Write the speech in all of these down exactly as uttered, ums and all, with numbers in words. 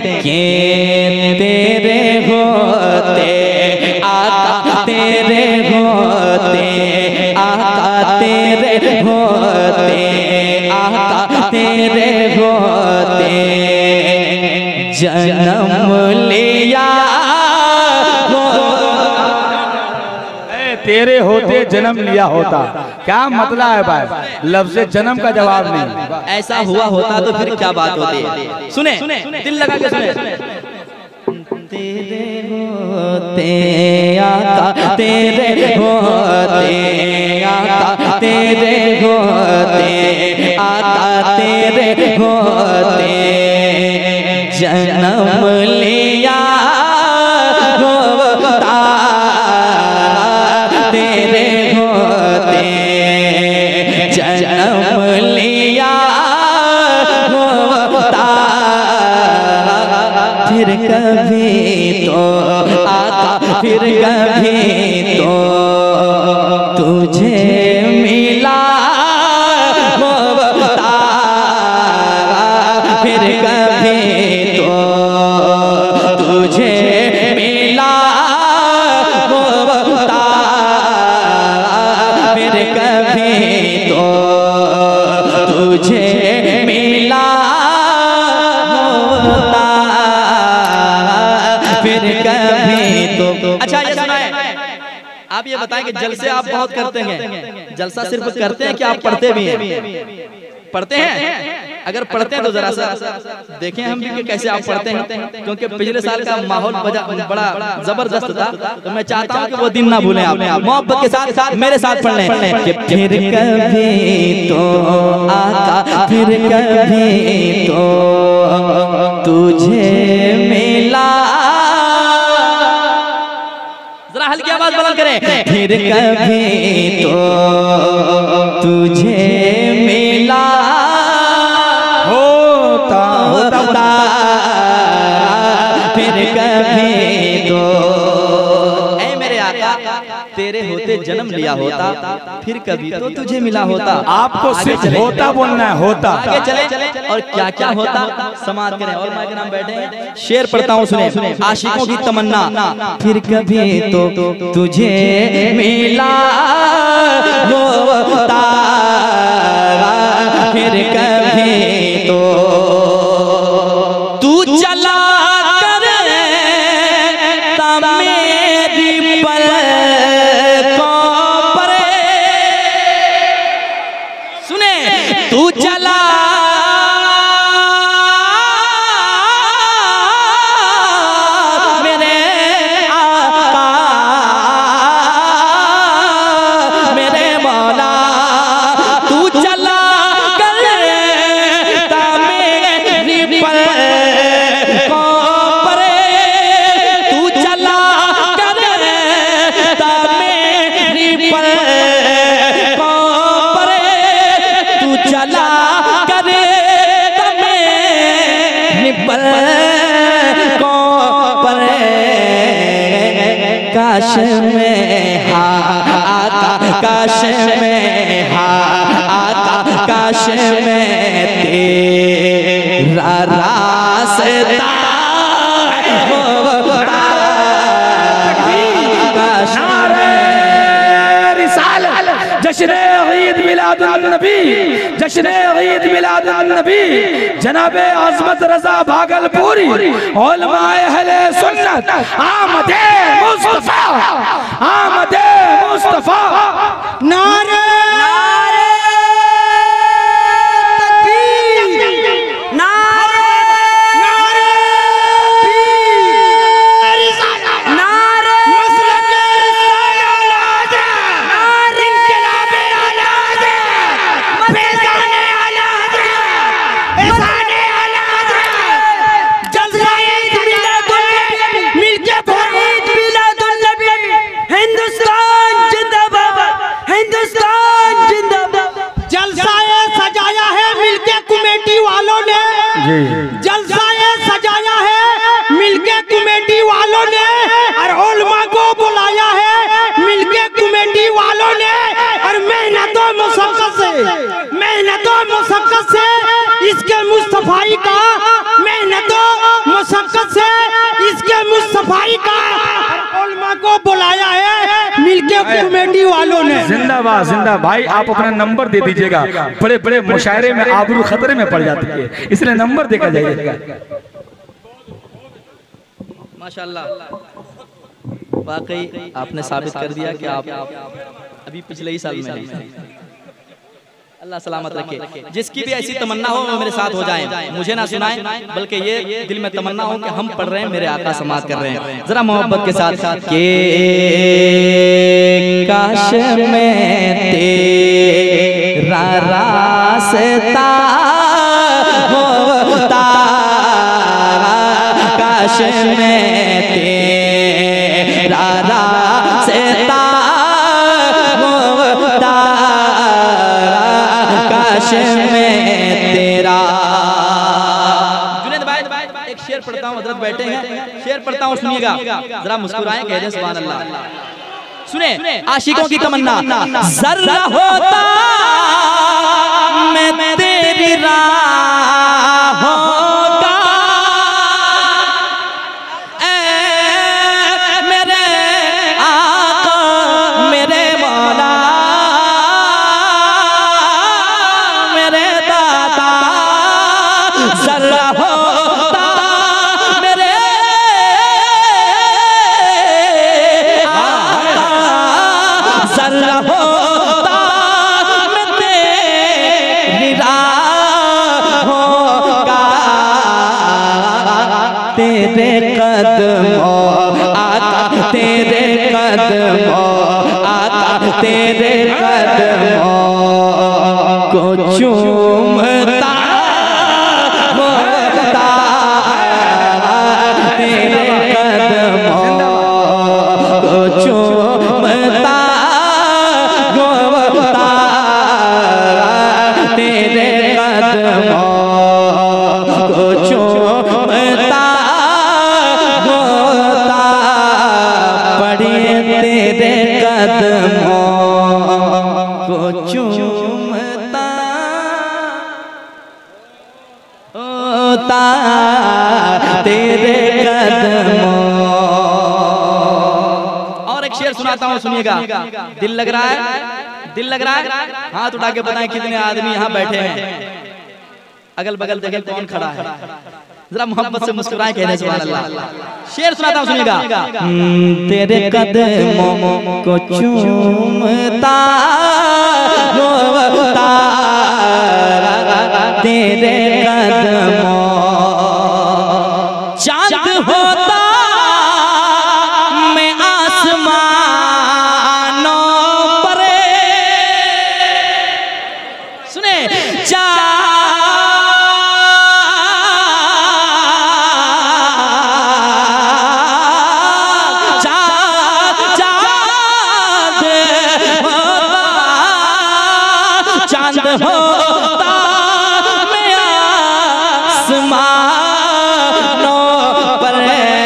ये तेरे होते आका तेरे होते आका तेरे होते आका तेरे होते जन्म लिया तेरे होते जन्म लिया होता। क्या मतलब है भाई? लफ्ज़ जन्म का जवाब नहीं। ऐसा हुआ होता तो फिर क्या बात होती? सुने, दिल लगा के सुने। तेरे होते आका तेरे होते आका तेरे होते आका तेरे होते जन्म लिया होता तेरे होते जन्म लिया होता फिर कभी तो आका फिर कभी तो तुझे मिला होता फिर कभी तो तुझे मिला होता फिर कभी तो तुझे मिला होता फिर कभी तो। अच्छा ये सुना है, आप ये बताएं कि जलसे आप बहुत करते हैं, जलसा सिर्फ करते हैं कि आप पढ़ते भी हैं? पढ़ते हैं? अगर पढ़ते हैं तो जरा सा देखें हम भी कि कैसे आप पढ़ते हैं, क्योंकि पिछले साल का माहौल बड़ा जबरदस्त था। तो मैं चाहता हूं कि वो दिन ना भूलें आप, मोहब्बत के साथ साथ मेरे साथ पढ़ लें कि फिर कभी तो आका फिर कभी तो तुझे मिला। जरा हल्की आवाज बुलंद करें। फिर कभी तो तुझे मिला होता होता फिर कभी तो ऐ मेरे आका तेरे होते जन्म लिया होता फिर कभी तो तुझे मिला होता। आपको सिर्फ होता बोलना है, होता। आगे चले और क्या क्या होता समाप्त करें। और मैं के नाम बैठे हैं, शेर पढ़ता हूँ सुने। आशिकों की तमन्ना फिर कभी तो तुझे मिला होता फिर कभी तो तू चला कर मेरी पलकों पर सुने तू चला मेरे आका मेरे मौला तू चला काश में हा आता काश में हा आता काश में तेरा रास्ता होता काश जश्न ईद मिलादुन नबी जश्न ईद मिलादुन नबी जनाबे आज़मत रज़ा भागलपुरी उलमाए अहले सुन्नत आमदे मुस्तफा आमदे मुस्तफा नारे नारे तकबीर नारे नारे नारे मसलक रिसालत नारे इनकलाब आलाद फैज़ान आलाद एहसान आलाद जलसा ईद मिलादुन मिलके फरीद मिलादुन नबी हिंदुस्तान जिंदाबाद हिंदुस्तान जिंदाबाद। जलसाए सजाया है मिलके कमेटी वालों ने जलसाए सजाया है मिलके कमेटी वालों ने और उलमा को बुलाया है मिलके कमेटी वालों ने और मेहनतों मुशक्कत से मेहनतों मुशक्कत से इसके मुस्तफाई का मेहनतों मुशक्कत जिंदाबाद जिंदा। भाई आप अपना नंबर दे दीजिएगा, बड़े बड़े मुशायरे में आबरू खतरे में पड़ जाती है, इसलिए नंबर देकर जाइएगा। माशाल्लाह, वाकई आपने साबित कर दिया कि आप अभी पिछले ही साल में हैं। अल्लाह सलामत रखे। जिसकी भी ऐसी तमन्ना हो वो मेरे साथ हो जाए, मुझे ना सुनाए, बल्कि ये दिल में तमन्ना हो कि हम पढ़ रहे हैं, मेरे आका समात कर रहे हैं। जरा मोहब्बत के साथ के काश में तेरा रास्ता होता, काश में तेरा रास्ता होता, काश में तेरा। जुनैद भाई एक शेर पढ़ता हूँ, हजरत बैठे हैं, शेर पढ़ता हूँ, सुनिएगा, जरा मुस्कुराएं, कह दें सुभान अल्लाह। सुने आशिकों की तमन्ना, जर्रा होता मैं तेरी राहों का, ऐ मेरे आका मेरे मौला मेरे दाता, जर्रा होता मेरे आका, जर्रा होता मैं तेरी राहों का, तेरे कदमों आका, तेरे कदमों आका, तेरे कदमों को चूमता होता, तेरे कदमों को चूमता होता, तेरे कदमों को चूमता होता, पढ़िए तेरे कदमों को चूमता होता, तेरे कदमों। और एक शेर सुनाता हूँ, सुनिएगा, दिल लग रहा है, दिल लग रहा है, हाथ उठा के बताएं कितने आदमी यहाँ बैठे हैं, अगल बगल देखें कौन खड़ा है, जरा मोहब्बत से मुस्कुराएं, कहने सुभान अल्लाह। शेर सुनाता हूँ, सुनिएगा, तेरे कदमों को चूमता होता, तेरे कदमों चांद होता मैं आसमानों पर, सुने चांद चांद होता मैं आसमानों पर,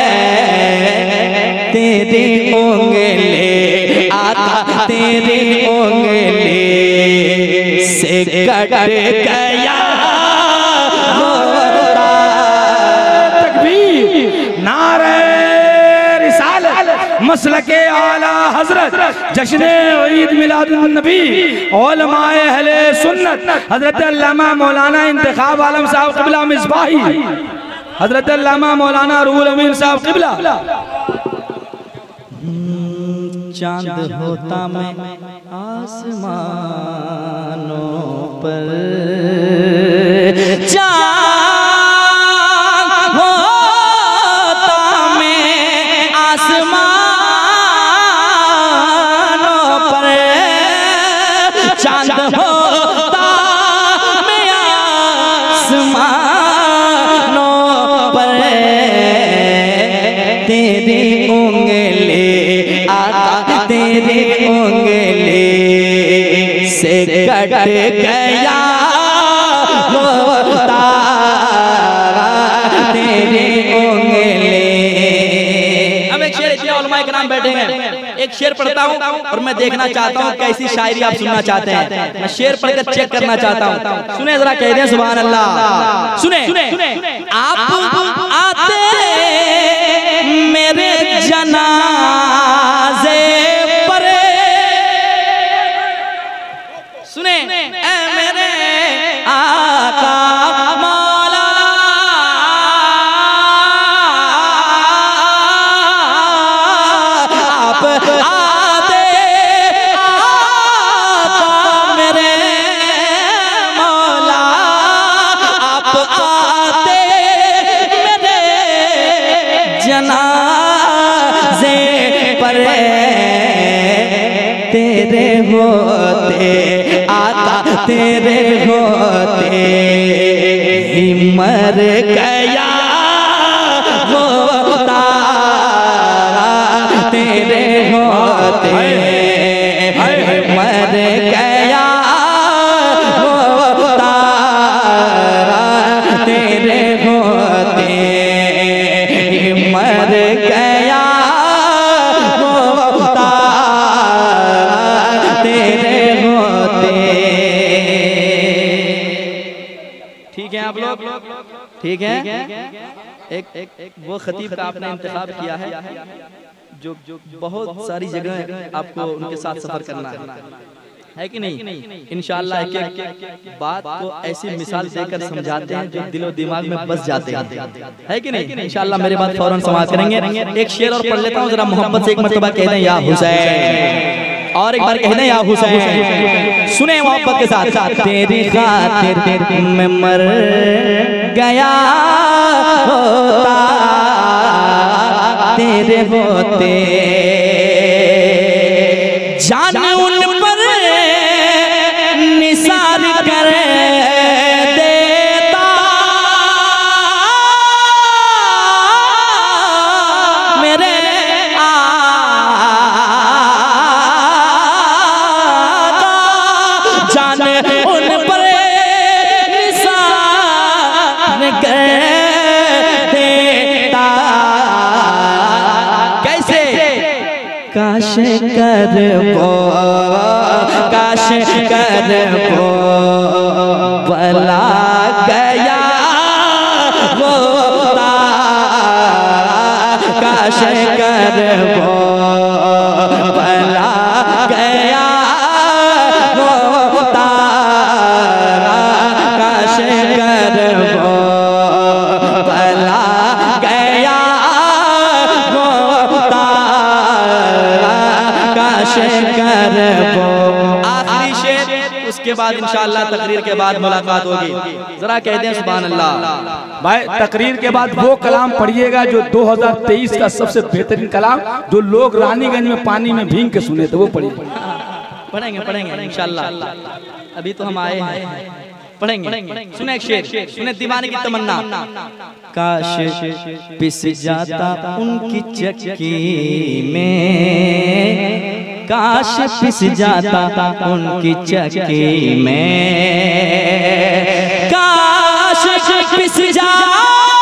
तेरी उंगली आका, तेरी उंगली से कट गया होता। तकबीर, नारे रिसालत, मसलके आला हजरत, जश्ने ईद मिलादुन नबी, उलमाए अहले सुन्नत, हजरत अल्लामा मौलाना इंतखाब आलम साहब क़िबला मिसबाही, हजरत अल्लामा मौलाना रूहुल अमीन साहब क़िबला। चांद होता मैं आसमानों पर, चांद होता मैं आसमानों पर, चांद होता मैं आसमानों पर, तेरी उंगली आका, तेरी उंगली से कट गया होता, तेरी उंगली। अब एक शेर, इतने उलमाए किराम बैठे हैं, एक शेर पढ़ता हूँ और मैं देखना चाहता हूँ कैसी शायरी आप सुनना चाहते हैं, मैं शेर पढ़कर चेक करना चाहता हूँ। सुने जरा, कह दें सुभान अल्लाह। सुने, आप आते मेरे जनाजे पर, तेरे होते, आका तेरे होते ही मर गया होता, तेरे होते मर गया होता, तेरे होते मर गया होता, तेरे होते। ठीक है आप लोग, ठीक है। एक, एक, एक वो खतीब का आपने इंतखाब किया है जो बहुत सारी जगह आपको उनके साथ सफर करना है, है कि नहीं? इंशाअल्लाह एक एक बात को ऐसी मिसाल देकर समझाते हैं जो दिलो दिमाग में बस जाते हैं, है कि नहीं? इंशाअल्लाह मेरे बात फौरन समाप्त करेंगे। एक शेर और पढ़ लेता हूँ, जरा मोहब्बत से एक मर्तबा कह दें या हुसैन, और एक बार कह दें या हुसैन। सुने मोहब्बत के साथ। तेरी खातिर मैं मर गया होता, तेरे होते जान उन पर निसार कर देता, मेरे आका जान उन पर निसार कर देता। कैसे? काश कर वो, काश कर वो भला गया होता, काश कर वो भला गया होता, काश कर वो भला गया होता, काश कर वो। आखिरी शेर, उसके बाद इंशाअल्लाह तकरीर के बाद मुलाकात होगी। जरा कह दें सुभान अल्लाह। भाई तकरीर के बाद वो कलाम पढ़िएगा जो दो हज़ार तेईस का सबसे बेहतरीन कलाम, जो लोग रानीगंज में पानी में भीग के सुने थे, वो पढ़िए। पढ़ेंगे पढ़ेंगे इंशाअल्लाह, अभी तो हम आए हैं, पढ़ेंगे। सुने एक शेर, सुने दीवाने की तमन्ना। काश पिस जाता उनकी चक्की में, काश पिस जाता उनकी चक्की में, काश पिस जाता,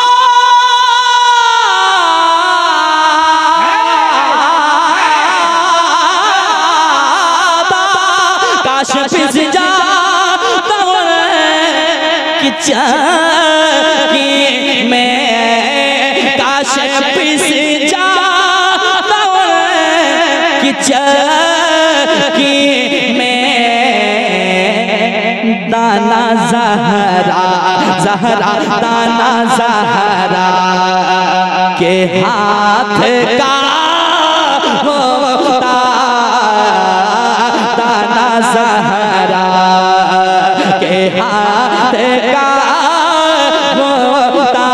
काश पिस जाता उनकी चक्की में, काश पिस जाता उनकी चक्की में, दाना ज़हरा ज़हरा दाना ज़हरा के हाथ का होता, दाना ज़हरा के हाथ का होता,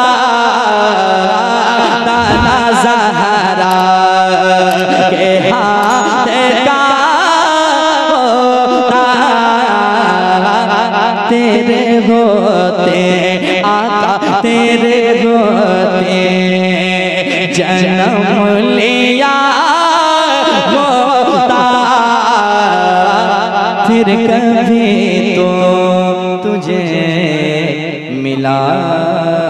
दाना ज़हरा के हाथ का होता, तेरे होते आका तेरे होते जन्म लिया होता, फिर कभी तो तुझे मिला